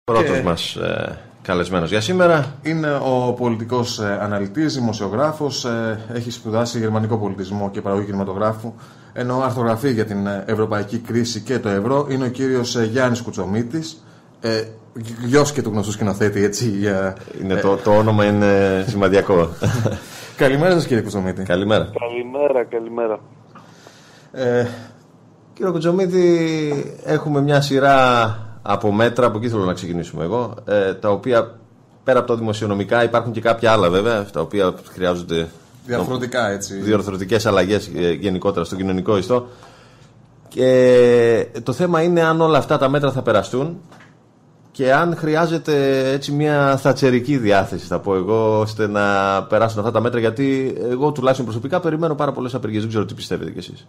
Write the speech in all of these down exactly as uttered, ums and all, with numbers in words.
Πρώτος και... μας ε, καλεσμένος για σήμερα είναι ο πολιτικός ε, αναλυτής, δημοσιογράφος, ε, έχει σπουδάσει γερμανικό πολιτισμό και παραγωγή κινηματογράφου, ενώ αρθρογραφεί για την ευρωπαϊκή κρίση και το ευρώ. Είναι ο κύριος ε, Γιάννης Κουτσομίτης, ε, γιος και του γνωστού σκηνοθέτη, έτσι. Για, είναι ε, το, το όνομα είναι σημαντικό. Καλημέρα σας, κύριε Κουτσομίτη. Καλημέρα. Καλημέρα, καλημέρα. Ε, κύριε Κουτσομίτη, έχουμε μια σειρά από μέτρα, από εκεί θέλω να ξεκινήσουμε εγώ, ε, τα οποία πέρα από τα δημοσιονομικά υπάρχουν και κάποια άλλα βέβαια, τα οποία χρειάζονται διαρθρωτικά, έτσι. διορθωτικές αλλαγές γενικότερα στο κοινωνικό ιστό. Και το θέμα είναι αν όλα αυτά τα μέτρα θα περαστούν και αν χρειάζεται έτσι μια θατσερική διάθεση, θα πω εγώ, ώστε να περάσουν αυτά τα μέτρα, γιατί εγώ τουλάχιστον προσωπικά περιμένω πάρα πολλές απεργίες. Δεν ξέρω τι πιστεύετε κι εσείς.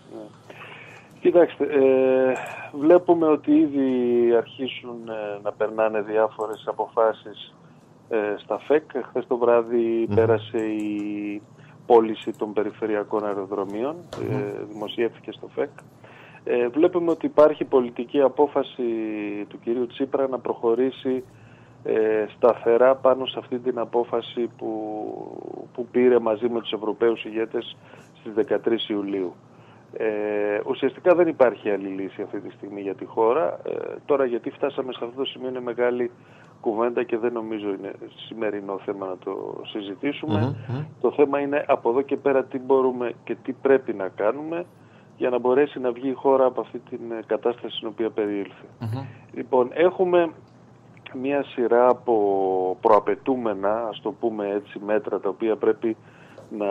Κοιτάξτε, ε, βλέπουμε ότι ήδη αρχίσουν ε, να περνάνε διάφορες αποφάσεις ε, στα ΦΕΚ. Χθες το βράδυ mm. πέρασε η πώληση των περιφερειακών αεροδρομίων, mm. ε, δημοσιεύθηκε στο ΦΕΚ. Ε, βλέπουμε ότι υπάρχει πολιτική απόφαση του κυρίου Τσίπρα να προχωρήσει ε, σταθερά πάνω σε αυτή την απόφαση που, που πήρε μαζί με τους Ευρωπαίους ηγέτες στις δεκατρείς Ιουλίου. Ε, ουσιαστικά δεν υπάρχει άλλη λύση αυτή τη στιγμή για τη χώρα. Ε, τώρα γιατί φτάσαμε σε αυτό το σημείο είναι μεγάλη κουβέντα και δεν νομίζω είναι σημερινό θέμα να το συζητήσουμε. Mm-hmm. Το θέμα είναι από εδώ και πέρα τι μπορούμε και τι πρέπει να κάνουμε για να μπορέσει να βγει η χώρα από αυτή την κατάσταση στην οποία περιήλθε. Mm-hmm. Λοιπόν, έχουμε μια σειρά από προαπαιτούμενα, ας το πούμε έτσι, μέτρα τα οποία πρέπει να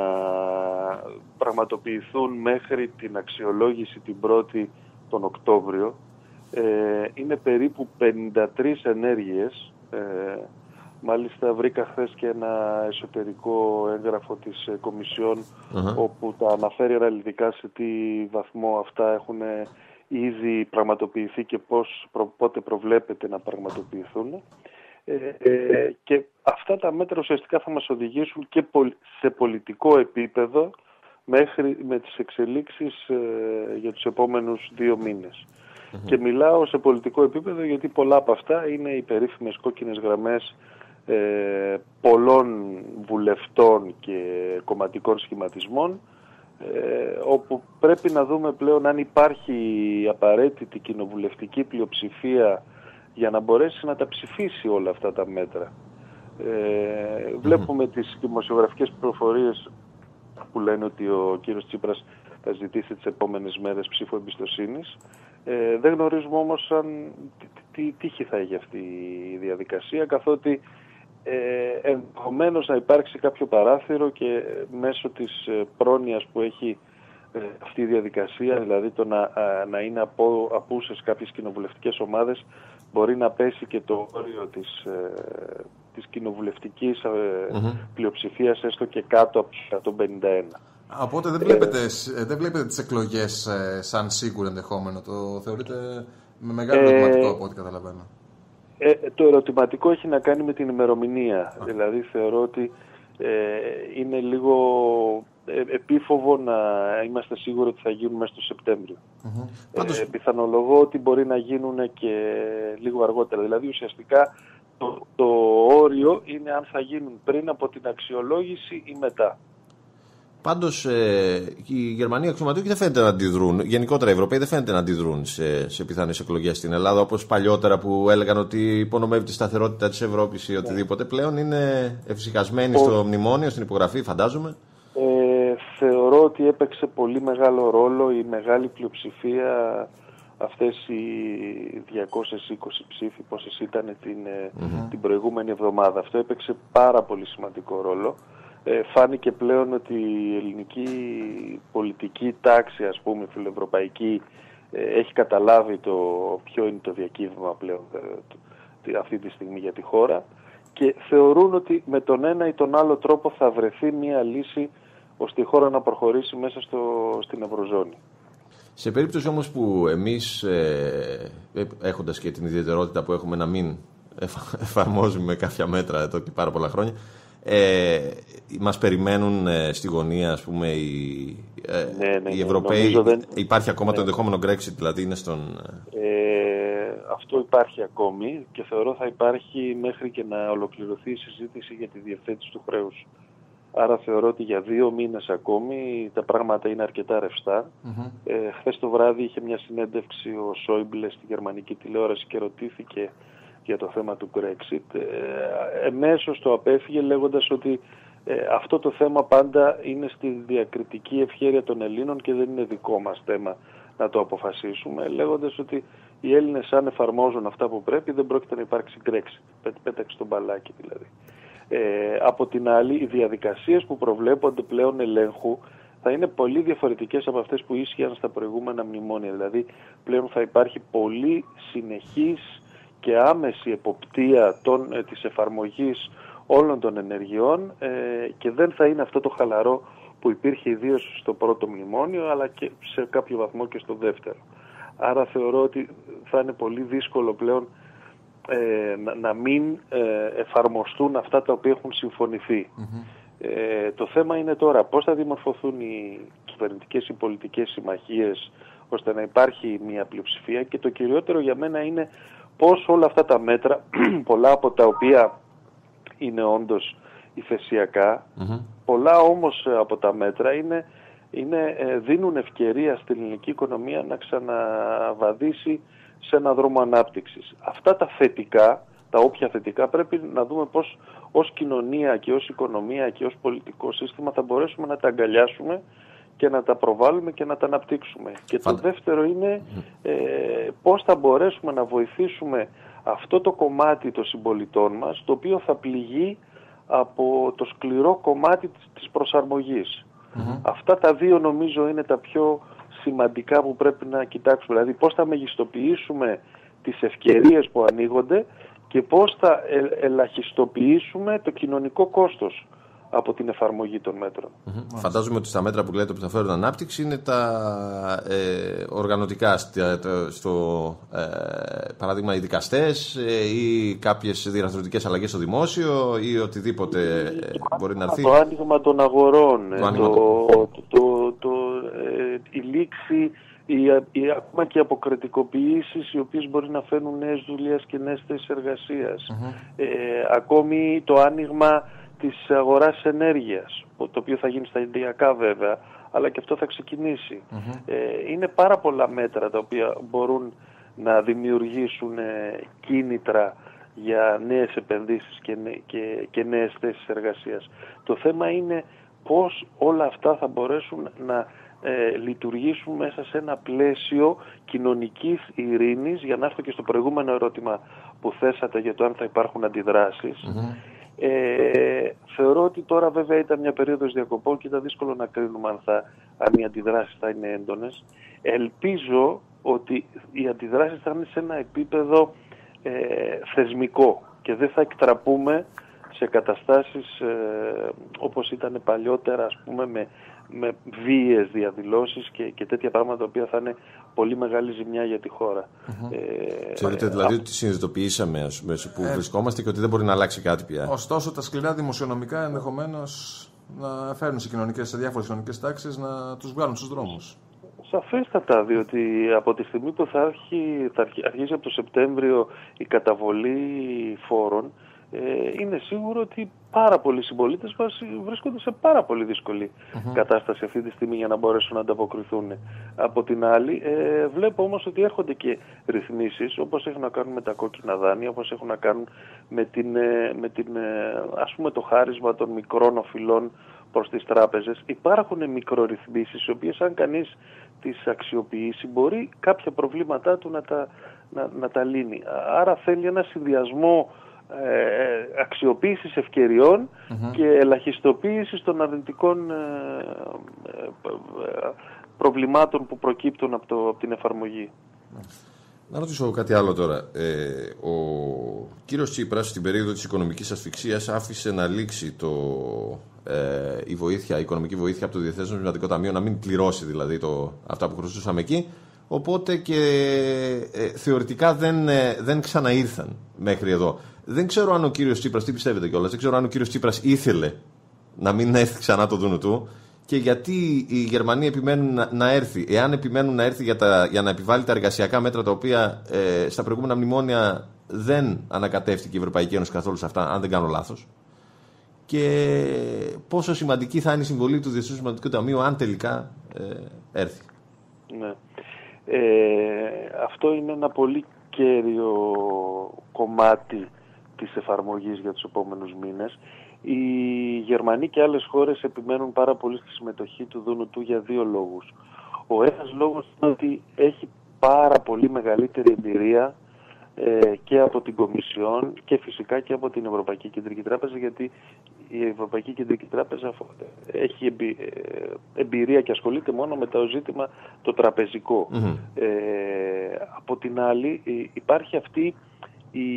πραγματοποιηθούν μέχρι την αξιολόγηση την πρώτη τον Οκτώβριο. Ε, είναι περίπου πενήντα τρεις ενέργειες. Ε, μάλιστα βρήκα χθες και ένα εσωτερικό έγγραφο της ε, Κομισιόν uh-huh. όπου τα αναφέρει αναλυτικά σε τι βαθμό αυτά έχουν ήδη πραγματοποιηθεί και πώς, προ, πότε προβλέπεται να πραγματοποιηθούν. Ε, ε, και αυτά τα μέτρα ουσιαστικά θα μας οδηγήσουν και σε πολιτικό επίπεδο μέχρι με τις εξελίξεις ε, για τους επόμενους δύο μήνες. Mm-hmm. Και μιλάω σε πολιτικό επίπεδο γιατί πολλά από αυτά είναι οι περίφημες κόκκινες γραμμές ε, πολλών βουλευτών και κομματικών σχηματισμών, ε, όπου πρέπει να δούμε πλέον αν υπάρχει απαραίτητη κοινοβουλευτική πλειοψηφία για να μπορέσει να τα ψηφίσει όλα αυτά τα μέτρα. Ε, βλέπουμε mm-hmm. τις δημοσιογραφικές πληροφορίες που λένε ότι ο κύριος Τσίπρας θα ζητήσει τις επόμενες μέρες ψήφο εμπιστοσύνης. Ε, δεν γνωρίζουμε όμως αν, τι, τι τύχη θα έχει αυτή η διαδικασία, καθότι ε, ενδεχομένως να υπάρξει κάποιο παράθυρο και μέσω της πρόνοιας που έχει ε, αυτή η διαδικασία, δηλαδή το να, α, να είναι απο, απούσες κάποιες κοινοβουλευτικές ομάδες, μπορεί να πέσει και το όριο της, ε, της κοινοβουλευτικής ε, mm-hmm. πλειοψηφίας έστω και κάτω από τους εκατόν πενήντα ένα. Οπότε δεν βλέπετε, ε, δεν βλέπετε τις εκλογές ε, σαν σίγουρο ενδεχόμενο. Το θεωρείτε με μεγάλο ε, ερωτηματικό από ό,τι καταλαβαίνω. Ε, το ερωτηματικό έχει να κάνει με την ημερομηνία. Ah. Δηλαδή θεωρώ ότι ε, είναι λίγο ε, επίφοβο να είμαστε σίγουροι ότι θα γίνουν μέσα στο Σεπτέμβριο. Mm-hmm. Ε, Πάντως... πιθανολογώ ότι μπορεί να γίνουν και λίγο αργότερα. Δηλαδή ουσιαστικά το, το όριο είναι αν θα γίνουν πριν από την αξιολόγηση ή μετά. Πάντως ε, οι Γερμανοί αξιωματούχοι δεν φαίνεται να αντιδρούν, γενικότερα οι Ευρωπαίοι δεν φαίνεται να αντιδρούν σε, σε πιθανές εκλογές στην Ελλάδα, όπως παλιότερα που έλεγαν ότι υπονομεύει τη σταθερότητα της Ευρώπης ή οτιδήποτε. Yeah. Πλέον είναι εφησυχασμένοι oh. στο μνημόνιο, στην υπογραφή, φαντάζομαι. Ε, θεωρώ ότι έπαιξε πολύ μεγάλο ρόλο η μεγάλη πλειοψηφία, αυτές οι διακόσιες είκοσι ψήφοι πόσες ήταν την, mm-hmm. την προηγούμενη εβδομάδα. Αυτό έπαιξε πάρα πολύ σημαντικό ρόλο. Ε, φάνηκε πλέον ότι η ελληνική πολιτική τάξη, ας πούμε, φιλοευρωπαϊκή, ε, έχει καταλάβει το ποιο είναι το διακύβευμα πλέον ε, αυτή τη στιγμή για τη χώρα και θεωρούν ότι με τον ένα ή τον άλλο τρόπο θα βρεθεί μια λύση ώστε η χώρα να προχωρήσει μέσα στο, στην Ευρωζώνη. Σε περίπτωση όμως που εμείς, ε, έχοντας και την ιδιαιτερότητα που έχουμε να μην εφαρμόζουμε κάποια μέτρα εδώ και πάρα πολλά χρόνια, Ε, μας περιμένουν ε, στη γωνία, ας πούμε, οι, ε, ναι, ναι, οι Ευρωπαίοι. Δεν... Υπάρχει ακόμα ναι. το ενδεχόμενο Brexit, δηλαδή είναι στον... Ε, αυτό υπάρχει ακόμη και θεωρώ θα υπάρχει μέχρι και να ολοκληρωθεί η συζήτηση για τη διευθέτηση του χρέους. Άρα θεωρώ ότι για δύο μήνες ακόμη τα πράγματα είναι αρκετά ρευστά. Mm-hmm. Ε, χθες το βράδυ είχε μια συνέντευξη ο Σόιμπλε στη γερμανική τηλεόραση και ρωτήθηκε για το θέμα του Brexit. Ε, εμέσως το απέφυγε λέγοντας ότι ε, αυτό το θέμα πάντα είναι στη διακριτική ευχέρεια των Ελλήνων και δεν είναι δικό μας θέμα να το αποφασίσουμε, λέγοντας ότι οι Έλληνες αν εφαρμόζουν αυτά που πρέπει δεν πρόκειται να υπάρξει Brexit. Πέταξε τον μπαλάκι δηλαδή. Ε, από την άλλη, οι διαδικασίες που προβλέπονται πλέον ελέγχου θα είναι πολύ διαφορετικές από αυτές που ίσχυαν στα προηγούμενα μνημόνια. Δηλαδή, πλέον θα υπάρχει πολύ συνεχής και άμεση εποπτεία των, ε, της εφαρμογής όλων των ενεργειών ε, και δεν θα είναι αυτό το χαλαρό που υπήρχε ιδίως στο πρώτο μνημόνιο, αλλά και σε κάποιο βαθμό και στο δεύτερο. Άρα θεωρώ ότι θα είναι πολύ δύσκολο πλέον Ε, να, να μην ε, εφαρμοστούν αυτά τα οποία έχουν συμφωνηθεί. Mm-hmm. Ε, το θέμα είναι τώρα πώς θα δημορφωθούν οι κυβερνητικές ή πολιτικές συμμαχίες ώστε να υπάρχει μια πλειοψηφία και το κυριότερο για μένα είναι πώς όλα αυτά τα μέτρα, πολλά από τα οποία είναι όντως υφεσιακά, mm-hmm. πολλά όμως από τα μέτρα είναι, είναι, ε, δίνουν ευκαιρία στην ελληνική οικονομία να ξαναβαδίσει σε ένα δρόμο ανάπτυξης. Αυτά τα θετικά, τα όποια θετικά, πρέπει να δούμε πώς ως κοινωνία και ως οικονομία και ως πολιτικό σύστημα θα μπορέσουμε να τα αγκαλιάσουμε και να τα προβάλλουμε και να τα αναπτύξουμε. Και το δεύτερο είναι ε, πώς θα μπορέσουμε να βοηθήσουμε αυτό το κομμάτι των συμπολιτών μας, το οποίο θα πληγεί από το σκληρό κομμάτι της προσαρμογής. Mm-hmm. Αυτά τα δύο νομίζω είναι τα πιο σημαντικά που πρέπει να κοιτάξουμε. Δηλαδή πώς θα μεγιστοποιήσουμε τις ευκαιρίες που ανοίγονται και πώς θα ε, ελαχιστοποιήσουμε το κοινωνικό κόστος από την εφαρμογή των μέτρων. Mm-hmm. Φαντάζομαι ότι στα μέτρα που λέτε που θα φέρουν ανάπτυξη είναι τα ε, οργανωτικά, στο ε, παράδειγμα οι δικαστές ε, ή κάποιες διαρθρωτικές αλλαγές στο δημόσιο ή οτιδήποτε ε, μπορεί να έρθει. Το άνοιγμα των αγορών, το, το, άνοιγμα το, το, το, το, ε, η λήξη, η, η, ακόμα και οι αποκρατικοποιήσεις οι οποίες μπορεί να φέρνουν νέες δουλειές και νέες θέσεις εργασίας. Mm-hmm. Ε, ακόμη το άνοιγμα της αγοράς ενέργειας, το οποίο θα γίνει σταδιακά βέβαια, αλλά και αυτό θα ξεκινήσει. Mm-hmm. Ε, είναι πάρα πολλά μέτρα τα οποία μπορούν να δημιουργήσουν ε, κίνητρα για νέες επενδύσεις και, και, και νέες θέσεις εργασίας. Το θέμα είναι πώς όλα αυτά θα μπορέσουν να ε, λειτουργήσουν μέσα σε ένα πλαίσιο κοινωνικής ειρήνης, για να έρθω και στο προηγούμενο ερώτημα που θέσατε για το αν θα υπάρχουν αντιδράσεις. Mm-hmm. Ε, θεωρώ ότι τώρα βέβαια ήταν μια περίοδος διακοπών και ήταν δύσκολο να κρίνουμε αν, θα, αν οι αντιδράσεις θα είναι έντονες. Ελπίζω ότι οι αντιδράσεις θα είναι σε ένα επίπεδο ε, θεσμικό και δεν θα εκτραπούμε σε καταστάσεις ε, όπως ήταν παλιότερα, ας πούμε, με, με βίαιες διαδηλώσεις και, και τέτοια πράγματα τα οποία θα είναι πολύ μεγάλη ζημιά για τη χώρα. Mm-hmm. Ε, Ξέρετε δηλαδή α... ότι συνειδητοποιήσαμε ας πούμε, που ε... βρισκόμαστε και ότι δεν μπορεί να αλλάξει κάτι πια. Ωστόσο τα σκληρά δημοσιονομικά ενδεχομένως να φέρνουν σε, κοινωνικές, σε διάφορες κοινωνικές τάξεις να τους βγάλουν στους δρόμους. Σαφέστατα, διότι από τη στιγμή που θα, αρχί, θα αρχίσει από το Σεπτέμβριο η καταβολή φόρων, ε, είναι σίγουρο ότι πάρα πολλοί συμπολίτες μας βρίσκονται σε πάρα πολύ δύσκολη mm-hmm. κατάσταση αυτή τη στιγμή για να μπορέσουν να ανταποκριθούν. Από την άλλη, ε, βλέπω όμως ότι έρχονται και ρυθμίσεις όπως έχουν να κάνουν με τα κόκκινα δάνεια, όπως έχουν να κάνουν με, την, με την, ας πούμε, το χάρισμα των μικρών οφειλών προς τις τράπεζες. Υπάρχουν μικρορυθμίσεις, οι οποίες αν κανείς τις αξιοποιήσει μπορεί κάποια προβλήματά του να τα, να, να τα λύνει. Άρα θέλει ένα συνδυασμό ε, αξιοποίησης ευκαιριών mm-hmm. και ελαχιστοποίησης των αρνητικών ε, ε, προβλημάτων που προκύπτουν από, το, από την εφαρμογή. Να ρωτήσω κάτι άλλο τώρα. Ε, ο κύριος Τσίπρας στην περίοδο της οικονομικής ασφυξίας άφησε να λήξει το, ε, η, βοήθεια, η οικονομική βοήθεια από το Διεθνές Νομισματικό Ταμείο, να μην πληρώσει δηλαδή το, αυτά που χρωστούσαμε εκεί. Οπότε και ε, θεωρητικά δεν, ε, δεν ξαναήρθαν μέχρι εδώ. Δεν ξέρω αν ο κύριος Τσίπρας, τι πιστεύετε κιόλας, δεν ξέρω αν ο κύριος Τσίπρας ήθελε να μην έρθει ξανά το δούνο του και γιατί οι Γερμανοί επιμένουν να, να έρθει. Εάν επιμένουν να έρθει για, τα, για να επιβάλλει τα εργασιακά μέτρα τα οποία ε, στα προηγούμενα μνημόνια δεν ανακατεύτηκε η Ευρωπαϊκή Ένωση καθόλου σε αυτά, αν δεν κάνω λάθος. Και πόσο σημαντική θα είναι η συμβολή του Διεθνούς Νομισματικού Ταμείου αν τελικά ε, έρθει. Ναι. Ε, αυτό είναι ένα πολύ κέριο κομμάτι της εφαρμογής για τους επόμενους μήνες. Οι Γερμανοί και άλλες χώρες επιμένουν πάρα πολύ στη συμμετοχή του Δουνουτού για δύο λόγους. Ο ένας λόγος είναι ότι έχει πάρα πολύ μεγαλύτερη εμπειρία ε, και από την Κομισιόν και φυσικά και από την Ευρωπαϊκή Κεντρική Τράπεζα, γιατί η Ευρωπαϊκή Κεντρική Τράπεζα έχει εμπει, εμπειρία και ασχολείται μόνο με το ζήτημα το τραπεζικό. Mm-hmm. Ε, από την άλλη υπάρχει αυτή η,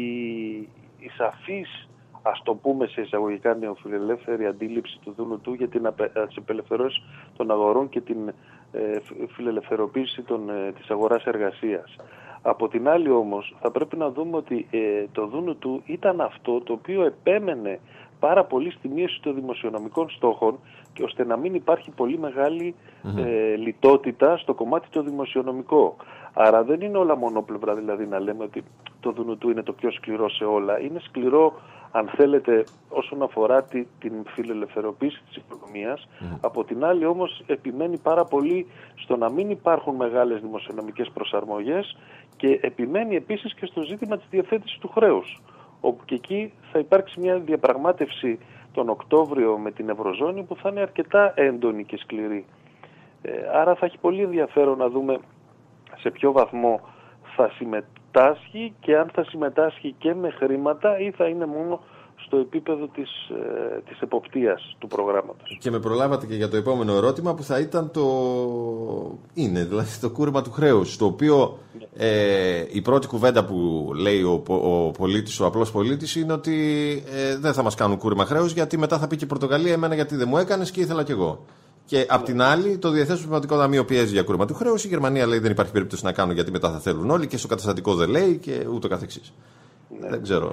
η σαφής, ας το πούμε σε εισαγωγικά νεοφιλελεύθερη αντίληψη του Δουνουτού για την απελευθέρωση των αγορών και την ε, φιλελευθεροποίηση των, ε, της αγοράς εργασίας. Από την άλλη όμως θα πρέπει να δούμε ότι ε, το Δουνουτού ήταν αυτό το οποίο επέμενε πάρα πολύ στη μείωση των δημοσιονομικών στόχων και ώστε να μην υπάρχει πολύ μεγάλη mm-hmm. ε, λιτότητα στο κομμάτι το δημοσιονομικό. Άρα δεν είναι όλα μονόπλευρα, δηλαδή να λέμε ότι το Δουνουτού είναι το πιο σκληρό σε όλα. Είναι σκληρό, αν θέλετε, όσον αφορά τη, την φιλελευθεροποίηση της οικονομίας. Mm-hmm. Από την άλλη όμως επιμένει πάρα πολύ στο να μην υπάρχουν μεγάλες δημοσιονομικές προσαρμογές και επιμένει επίσης και στο ζήτημα της διευθέτησης του χρέους, όπου και εκεί θα υπάρξει μια διαπραγμάτευση τον Οκτώβριο με την Ευρωζώνη που θα είναι αρκετά έντονη και σκληρή. Ε, άρα θα έχει πολύ ενδιαφέρον να δούμε σε ποιο βαθμό θα συμμετάσχει και αν θα συμμετάσχει και με χρήματα ή θα είναι μόνο στο επίπεδο της, ε, της εποπτείας του προγράμματος. Και με προλάβατε και για το επόμενο ερώτημα που θα ήταν το... είναι δηλαδή το κούρεμα του χρέους, το οποίο ε, η πρώτη κουβέντα που λέει ο, ο πολίτης, ο απλός πολίτης είναι ότι ε, δεν θα μας κάνουν κούρεμα χρέους γιατί μετά θα πει και η Πορτογαλία εμένα γιατί δεν μου έκανες και ήθελα κι εγώ. Και απ' την άλλη, το Διεθνές Νομισματικό Ταμείο πιέζει για κούρεμα του χρέους. Η Γερμανία λέει δεν υπάρχει περίπτωση να κάνουν γιατί μετά θα θέλουν όλοι και στο καταστατικό δεν λέει και ούτω καθεξής. Ναι. Δεν ξέρω.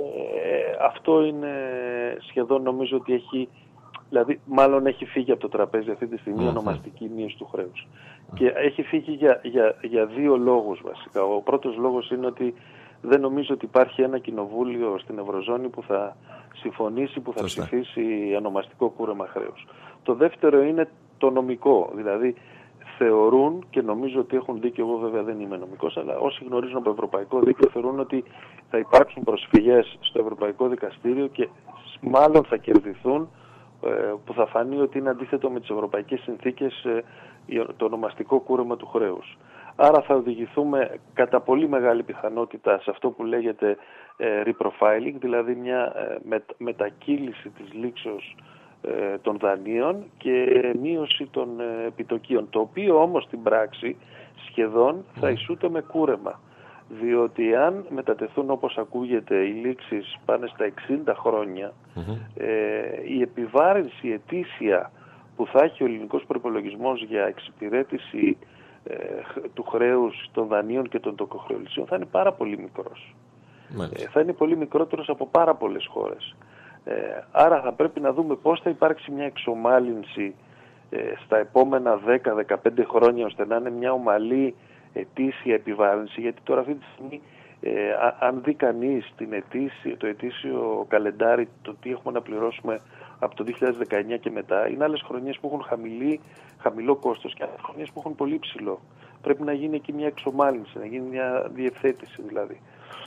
Ε, αυτό είναι σχεδόν, νομίζω ότι έχει, δηλαδή μάλλον έχει φύγει από το τραπέζι αυτή τη στιγμή η mm-hmm. ονομαστική μείωση του χρέους. Mm-hmm. Και έχει φύγει για, για, για δύο λόγους βασικά. Ο πρώτος λόγος είναι ότι δεν νομίζω ότι υπάρχει ένα κοινοβούλιο στην Ευρωζώνη που θα συμφωνήσει, που θα Σωστά. ψηφίσει ονομαστικό κούρεμα χρέους. Το δεύτερο είναι το νομικό, δηλαδή θεωρούν, και νομίζω ότι έχουν δίκιο, εγώ βέβαια δεν είμαι νομικός, αλλά όσοι γνωρίζουν από ευρωπαϊκό δίκαιο θεωρούν ότι θα υπάρξουν προσφυγές στο Ευρωπαϊκό Δικαστήριο και μάλλον θα κερδιθούν, που θα φανεί ότι είναι αντίθετο με τις ευρωπαϊκές συνθήκες το ονομαστικό κούρεμα του χρέους. Άρα θα οδηγηθούμε κατά πολύ μεγάλη πιθανότητα σε αυτό που λέγεται ε, reprofiling, δηλαδή μια ε, με, μετακύληση της λήξεως ε, των δανείων και μείωση των ε, επιτοκίων, το οποίο όμως στην πράξη σχεδόν θα ισούται με κούρεμα. Διότι αν μετατεθούν, όπως ακούγεται, οι λήξεις πάνε στα εξήντα χρόνια, mm-hmm. ε, η επιβάρυνση ετήσια που θα έχει ο ελληνικός προϋπολογισμός για εξυπηρέτηση ε, του χρέους των δανείων και των τοκοχρεωλησίων θα είναι πάρα πολύ μικρός. Ε, θα είναι πολύ μικρότερος από πάρα πολλές χώρες. Ε, άρα θα πρέπει να δούμε πώς θα υπάρξει μια εξομάλυνση ε, στα επόμενα δέκα με δεκαπέντε χρόνια, ώστε να είναι μια ομαλή ετήσια επιβάρυνση, γιατί τώρα αυτή τη στιγμή ε, αν δει κανείς την ετήσια, το ετήσιο καλεντάρι, το τι έχουμε να πληρώσουμε από το δύο χιλιάδες δεκαεννιά και μετά, είναι άλλες χρονιές που έχουν χαμηλή, χαμηλό κόστος και άλλες χρονιές που έχουν πολύ ψηλό. Πρέπει να γίνει εκεί μια εξομάλυνση, να γίνει μια διευθέτηση δηλαδή.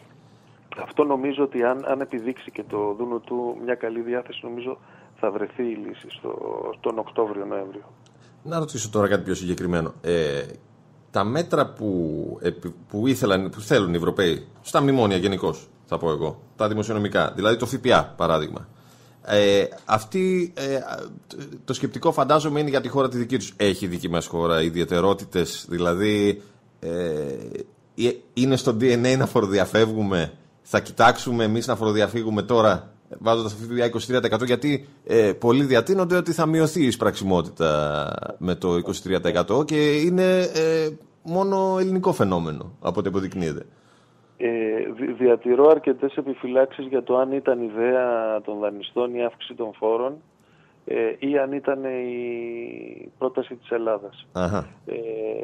Αυτό νομίζω ότι αν, αν επιδείξει και το Δουνουτού μια καλή διάθεση, νομίζω θα βρεθεί η λύση στο, τον Οκτώβριο-Νοέμβριο. Να ρωτήσω τώρα κάτι πιο συγκεκριμένο. Ε, τα μέτρα που, που, ήθελαν, που θέλουν οι Ευρωπαίοι, στα μνημόνια γενικώς, θα πω εγώ, τα δημοσιονομικά, δηλαδή το ΦΠΑ παράδειγμα, ε, αυτή, ε, το σκεπτικό φαντάζομαι είναι για τη χώρα τη δική τους. Έχει η δική μας χώρα ιδιαιτερότητες, δηλαδή ε, είναι στο ντι εν έι να φοροδιαφεύγουμε, θα κοιτάξουμε εμείς να φοροδιαφύγουμε τώρα βάζοντας το ΦΠΑ είκοσι τρία τοις εκατό, γιατί ε, πολλοί διατείνονται ότι θα μειωθεί η εισπραξιμότητα με το είκοσι τρία τοις εκατό και είναι ε, μόνο ελληνικό φαινόμενο από ό,τι αποδεικνύεται. Ε, δι, διατηρώ αρκετές επιφυλάξεις για το αν ήταν ιδέα των δανειστών η αύξηση των φόρων ε, ή αν ήταν η πρόταση της Ελλάδας. Αχα. Ε,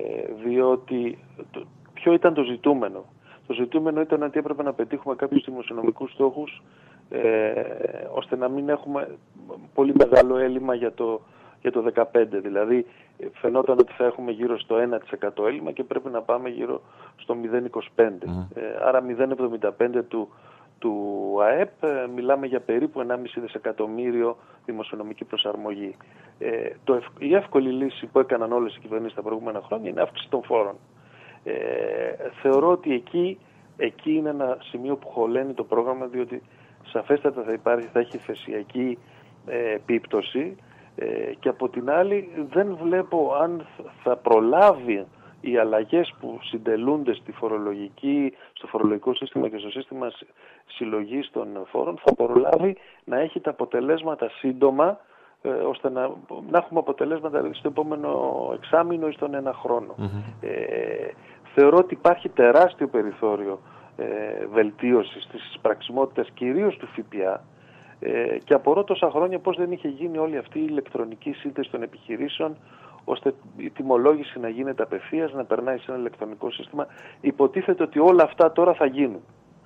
διότι το, ποιο ήταν το ζητούμενο. Το ζητούμενο ήταν ότι έπρεπε να πετύχουμε κάποιους δημοσιονομικούς στόχους ε, ώστε να μην έχουμε πολύ μεγάλο έλλειμμα για το, για το δεκαπέντε. Δηλαδή φαινόταν ότι θα έχουμε γύρω στο ένα τοις εκατό έλλειμμα και πρέπει να πάμε γύρω στο μηδέν κόμμα είκοσι πέντε. Mm. Ε, άρα μηδέν κόμμα εβδομήντα πέντε του, του ΑΕΠ, ε, μιλάμε για περίπου ενάμιση δισεκατομμύριο δημοσιονομική προσαρμογή. Ε, το, η εύκολη λύση που έκαναν όλες οι κυβερνήσεις τα προηγούμενα χρόνια είναι αύξηση των φόρων. Ε, θεωρώ ότι εκεί, εκεί είναι ένα σημείο που χωλαίνει το πρόγραμμα, διότι σαφέστατα θα, υπάρχει, θα έχει θεσιακή ε, επίπτωση ε, και από την άλλη δεν βλέπω αν θα προλάβει οι αλλαγές που συντελούνται στη φορολογική, στο φορολογικό σύστημα και στο σύστημα συλλογής των φόρων, θα προλάβει να έχει τα αποτελέσματα σύντομα, ε, ώστε να, να έχουμε αποτελέσματα στο επόμενο εξάμηνο ή στον ένα χρόνο. Mm-hmm. Ε, θεωρώ ότι υπάρχει τεράστιο περιθώριο ε, βελτίωσης της πραξιμότητας, κυρίως του ΦΠΑ, ε, και απορώ τόσα χρόνια πώς δεν είχε γίνει όλη αυτή η ηλεκτρονική σύνθεση των επιχειρήσεων, ώστε η τιμολόγηση να γίνεται απευθείας, να περνάει σε ένα ηλεκτρονικό σύστημα. Υποτίθεται ότι όλα αυτά τώρα θα γίνουν.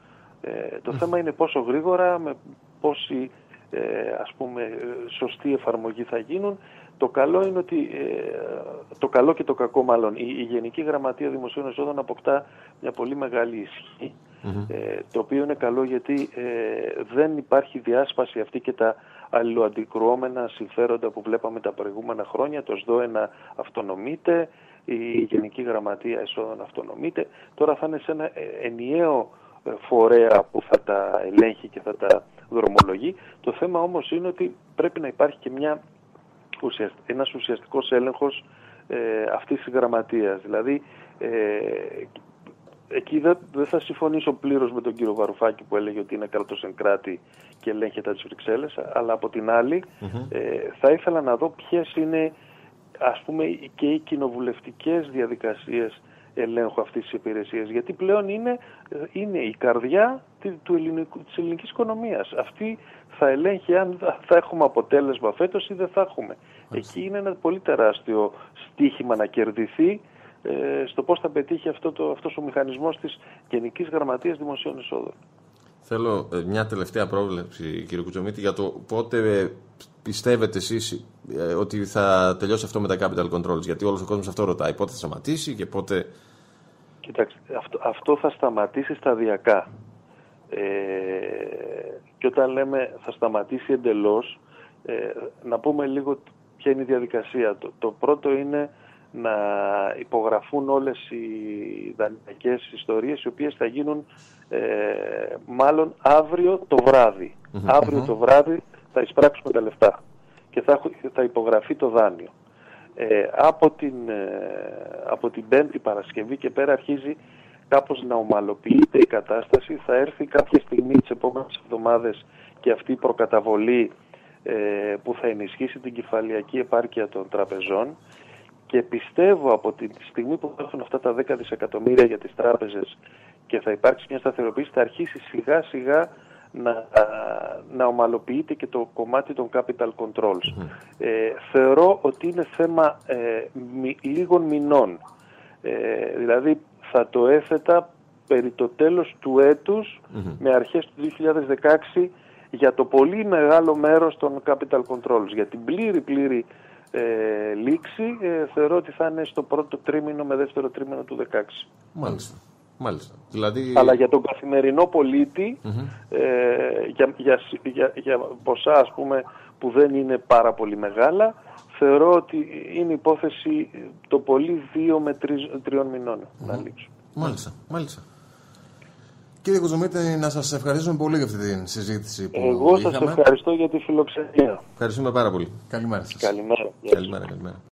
Ε, το mm. θέμα είναι πόσο γρήγορα, με πόση ε, ας πούμε, σωστή εφαρμογή θα γίνουν. Το καλό είναι ότι, ε, το καλό και το κακό μάλλον, η, η Γενική Γραμματεία Δημοσίων Εσόδων αποκτά μια πολύ μεγάλη ισχύ, mm-hmm. ε, το οποίο είναι καλό γιατί ε, δεν υπάρχει διάσπαση αυτή και τα αλληλοαντικρουόμενα συμφέροντα που βλέπαμε τα προηγούμενα χρόνια. Το ΣΔΟΕ να αυτονομείται, η Γενική Γραμματεία Εσόδων αυτονομείται. Τώρα θα είναι σε ένα ενιαίο φορέα που θα τα ελέγχει και θα τα δρομολογεί. Το θέμα όμως είναι ότι πρέπει να υπάρχει και μια ένας ουσιαστικός έλεγχος ε, αυτής της γραμματείας. Δηλαδή, ε, εκεί δεν δε θα συμφωνήσω πλήρως με τον κύριο Βαρουφάκη που έλεγε ότι είναι κράτος εν κράτη και ελέγχεται από τις Βρυξέλλες, αλλά από την άλλη mm-hmm. ε, θα ήθελα να δω ποιες είναι, ας πούμε, και οι κοινοβουλευτικές διαδικασίες ελέγχου αυτής της υπηρεσίας, γιατί πλέον είναι, είναι η καρδιά του ελληνικού, της ελληνικής οικονομίας. Αυτή θα ελέγχει αν θα έχουμε αποτέλεσμα φέτος ή δεν θα έχουμε. Εκεί είναι ένα πολύ τεράστιο στίχημα να κερδιθεί ε, στο πώς θα πετύχει αυτό το, αυτός ο μηχανισμός της Γενικής Γραμματείας Δημοσίων Εσόδων. Θέλω ε, μια τελευταία πρόβλεψη, κύριε Κουτσομίτη, για το πότε ε, πιστεύετε εσείς ε, ότι θα τελειώσει αυτό με τα capital controls, γιατί όλος ο κόσμος αυτό ρωτάει, πότε θα σταματήσει και πότε... Κοιτάξτε, αυτό, αυτό θα σταματήσει σταδιακά. Ε, και όταν λέμε θα σταματήσει εντελώς, ε, να πούμε λίγο ποια είναι η διαδικασία. Το, το πρώτο είναι να υπογραφούν όλες οι δανειακές ιστορίες, οι οποίες θα γίνουν ε, μάλλον αύριο το βράδυ. Mm-hmm. Αύριο το βράδυ θα εισπράξουμε τα λεφτά και θα, θα υπογραφεί το δάνειο. Ε, από, την, ε, από την Πέμπτη Παρασκευή και πέρα αρχίζει κάπως να ομαλοποιείται η κατάσταση. Θα έρθει κάποια στιγμή τις επόμενες εβδομάδες και αυτή η προκαταβολή ε, που θα ενισχύσει την κεφαλαιακή επάρκεια των τραπεζών, και πιστεύω από τη στιγμή που θα έρθουν αυτά τα δέκα δισεκατομμύρια για τις τράπεζες και θα υπάρξει μια σταθεροποίηση, θα αρχίσει σιγά σιγά να, να ομαλοποιείται και το κομμάτι των capital controls. Mm. Ε, θεωρώ ότι είναι θέμα ε, μη, λίγων μηνών. Ε, δηλαδή θα το έθετα περί το τέλος του έτους mm-hmm. με αρχές του δύο χιλιάδες δεκαέξι για το πολύ μεγάλο μέρος των capital controls. Για την πλήρη πλήρη ε, λήξη ε, θεωρώ ότι θα είναι στο πρώτο τρίμηνο με δεύτερο τρίμηνο του δύο χιλιάδες δεκαέξι. Μάλιστα. Μάλιστα. Δηλαδή... Αλλά για τον καθημερινό πολίτη, mm-hmm. ε, για, για, για, για ποσά ας πούμε που δεν είναι πάρα πολύ μεγάλα, θεωρώ ότι είναι υπόθεση το πολύ δύο με τρεις, τριών μηνών mm-hmm. να λήξουν. Μάλιστα. Μάλιστα. Κύριε Κουτσομίτη, να σας ευχαριστούμε πολύ για αυτή τη συζήτηση που Εγώ είχαμε. σας ευχαριστώ για τη φιλοξενία. Ευχαριστούμε πάρα πολύ. Καλημέρα σας. Καλημέρα. Καλημέρα, καλημέρα.